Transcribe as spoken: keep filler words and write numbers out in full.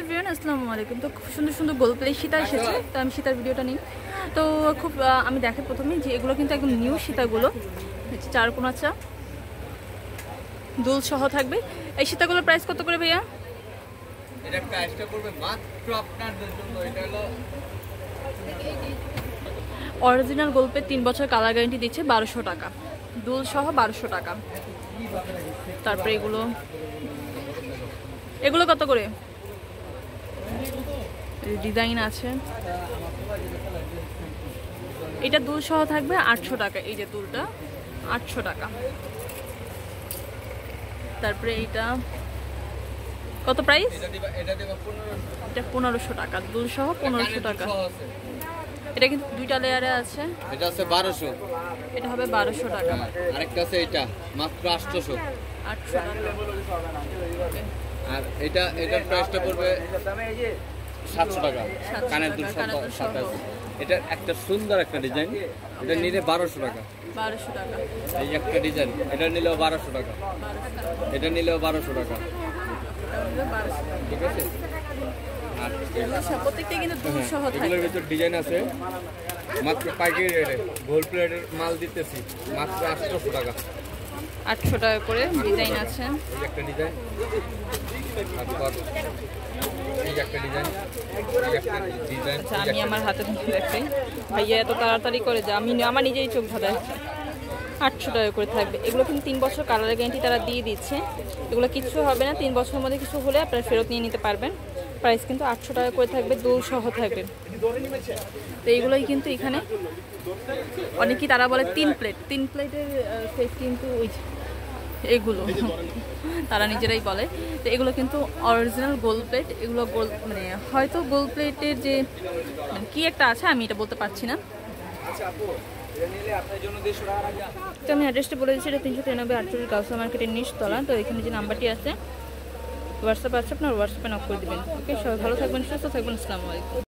Everyone, আসসালামু আলাইকুম। তো খুব সুন্দর সুন্দর গোল প্লে সীতা এসেছে, তো আমি সীতার ভিডিওটা নিই। তো খুব আমি দেখে প্রথমে যে এগুলো কিন্তু একদম নিউ সীতাগুলো হচ্ছে, চার কোনাচা দুল সহ থাকবে। এই সীতাগুলোর প্রাইস কত করে ভাইয়া? এটা প্রাইসটা পড়বে মাত্র আপনাদের জন্য, এটা হলো অরিজিনাল গোল্পের তিন বছর কালার গ্যারান্টি দিচ্ছে, বারোশো টাকা দুল সহ, বারোশো টাকা। তারপরে এগুলো এগুলো কত করে? ডিজাইন আছে, এটা দুল সহ থাকবে আটশো টাকা। এই যে দুলটা আটশো টাকা। তারপরে এইটা কত প্রাইস? এটা পনেরোশো টাকা, দুল সহ পনেরোশো টাকা। এটা কিন্তু দুইটা লেয়ারে আছে, এটা আছে বারোশো, এটা হবে বারোশো টাকা। আরেকটা আছে এটা মাত্র আটশোশো, আটশো টাকা। আর এটা এটার প্রাইসটা পড়বে সাতশো টাকা। কানের দুল সাথে আছে। এটা একটা সুন্দর একটা ডিজাইন, এটা নিলে বারোশো টাকা। বারোশো টাকা। এই একটা ডিজাইন, এটা নিলেও বারোশো টাকা, এটা নিলেও বারোশো টাকা। ঠিক আছে, আর প্রত্যেকটা কিন্তু দুল সহ থাকে। এগুলোর ভিতর ডিজাইন আছে, মাত্র পাইকারি রেটে গোল্ড প্লেটের মাল দিতেছি মাত্র আটশোশো টাকা। আটশো টাকা করে ডিজাইন আছে। এই একটা ডিজাইন, তারপর এই একটা ডিজাইন, এই একটা ডিজাইন। আচ্ছা, আমি আমার হাতে দেখাই। ভাইয়া এত তাড়াতাড়ি করে যে আমি আমার নিজেই চোখ ধাঁধায়। আটশো টাকা করে থাকবে। এগুলো কিন্তু তিন বছর কালার গ্যারান্টি তারা দিয়ে দিচ্ছে। এগুলো কিছু হবে না, তিন বছরের মধ্যে কিছু হলে আপনারা ফেরত নিয়ে নিতে পারবেন। প্রাইস কিন্তু আটশো টাকা করে থাকবে, দুল সহ থাকবে। তো এইগুলোই কিন্তু এখানে অনেকেই তারা বলে তিন প্লেট তিন প্লেটের সেট, কিন্তু ওই এগুলো তারা নিজেরাই বলে। তো এগুলো কিন্তু অরিজিনাল গোল্ড প্লেট। এগুলো গোল্ড মানে হয়তো গোল্ড প্লেটের যে মানে কি একটা আছে, আমি এটা বলতে পারছি না। তো আমি অ্যাড্রেসটা বলে দিচ্ছি, এটা তিনশো তিরানব্বই আটচল্লিশ গাউসা মার্কেটের নিচতলা। তো এখানে যে নাম্বারটি আছে হোয়াটসঅ্যাপ আছে, আপনার হোয়াটসঅ্যাপে নক করে দেবেন। ওকে, সবাই ভালো থাকবেন, সুস্থ থাকবেন। আসসালামু আলাইকুম।